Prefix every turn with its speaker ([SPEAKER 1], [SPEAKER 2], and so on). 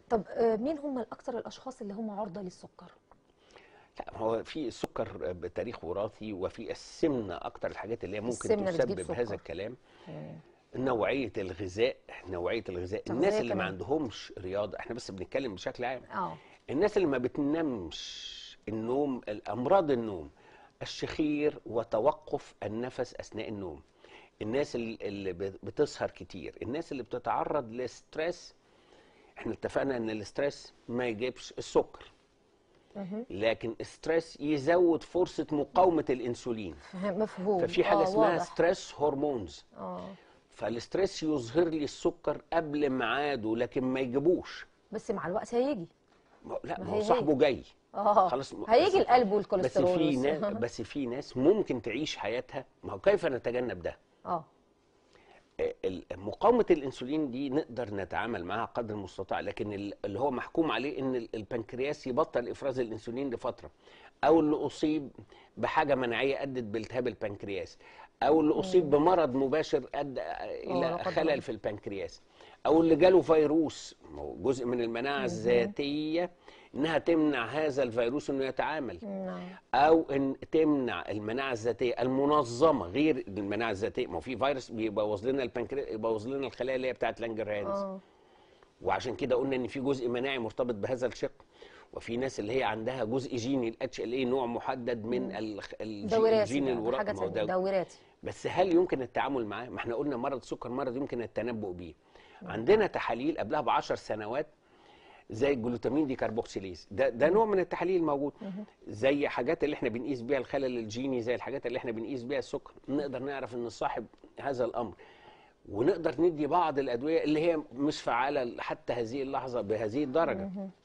[SPEAKER 1] طب مين هم الاكثر الاشخاص اللي هم عرضه للسكر؟
[SPEAKER 2] لا، هو في السكر بتاريخ وراثي، وفي السمنه اكتر الحاجات اللي هي ممكن
[SPEAKER 1] السمنه بتجيب
[SPEAKER 2] تسبب هذا
[SPEAKER 1] سكر.
[SPEAKER 2] الكلام.
[SPEAKER 1] مم.
[SPEAKER 2] نوعيه الغذاء، الناس
[SPEAKER 1] تغذيه
[SPEAKER 2] اللي ما
[SPEAKER 1] كمان.
[SPEAKER 2] عندهمش رياضه، احنا بس بنتكلم بشكل عام.
[SPEAKER 1] اه.
[SPEAKER 2] الناس اللي ما بتنامش، النوم، الامراض النوم، الشخير وتوقف النفس اثناء النوم، الناس اللي بتسهر كتير، الناس اللي بتتعرض لستريس. احنا اتفقنا ان الاسترس ما يجيبش السكر،
[SPEAKER 1] مهم.
[SPEAKER 2] لكن الستريس يزود فرصة مقاومة الانسولين.
[SPEAKER 1] مفهوم.
[SPEAKER 2] ففي حاجة اسمها
[SPEAKER 1] واضح.
[SPEAKER 2] ستريس هرمونز.
[SPEAKER 1] اه.
[SPEAKER 2] فالستريس يظهر لي السكر قبل ميعاده لكن ما يجيبوش.
[SPEAKER 1] بس مع الوقت هيجي.
[SPEAKER 2] لا،
[SPEAKER 1] ما
[SPEAKER 2] ما هو
[SPEAKER 1] هي.
[SPEAKER 2] صاحبه جاي.
[SPEAKER 1] اه.
[SPEAKER 2] خلاص.
[SPEAKER 1] هيجي القلب
[SPEAKER 2] بس
[SPEAKER 1] والكوليسترول
[SPEAKER 2] في ناس بس في ناس ممكن تعيش حياتها. ما هو كيف نتجنب ده؟
[SPEAKER 1] اه.
[SPEAKER 2] مقاومة الانسولين دي نقدر نتعامل معها قدر المستطاع، لكن اللي هو محكوم عليه ان البنكرياس يبطل افراز الانسولين لفترة، او اللي اصيب بحاجة مناعية ادت بالتهاب البنكرياس، او اللي اصيب بمرض مباشر ادى
[SPEAKER 1] لا
[SPEAKER 2] الى
[SPEAKER 1] قدر
[SPEAKER 2] خلل
[SPEAKER 1] الله.
[SPEAKER 2] في البنكرياس، او اللي جاله فيروس. ما هو جزء من المناعة
[SPEAKER 1] مهم.
[SPEAKER 2] الذاتية انها تمنع هذا الفيروس انه يتعامل،
[SPEAKER 1] نعم.
[SPEAKER 2] او ان تمنع المناعه الذاتيه المنظمه غير المناعه الذاتيه. ما هو في فيروس بيبوظ لنا البنكرياس، يبوظ لنا الخلايا اللي هي بتاعت لانجرهانز.
[SPEAKER 1] اه.
[SPEAKER 2] وعشان كده قلنا ان في جزء مناعي مرتبط بهذا الشق. وفي ناس اللي هي عندها جزء جيني الاتش ال اي، نوع محدد من
[SPEAKER 1] ده وراثي
[SPEAKER 2] الجين
[SPEAKER 1] بقى، ده
[SPEAKER 2] الوراثي.
[SPEAKER 1] حاجه
[SPEAKER 2] ما هو
[SPEAKER 1] ثانيه،
[SPEAKER 2] ده.
[SPEAKER 1] ده وراثي.
[SPEAKER 2] بس هل يمكن التعامل معاه؟ ما احنا قلنا مرض السكر مرض يمكن التنبؤ بيه. عندنا تحاليل قبلها ب10 سنوات زي الجلوتامين دي كاربوكسيليز، ده نوع من التحاليل الموجود. زي حاجات اللي احنا بنقيس بيها الخلل الجيني، زي الحاجات اللي احنا بنقيس بيها السكر، نقدر نعرف ان صاحب هذا الامر. ونقدر ندي بعض الادويه اللي هي مش فعاله حتى هذه اللحظه بهذه الدرجه.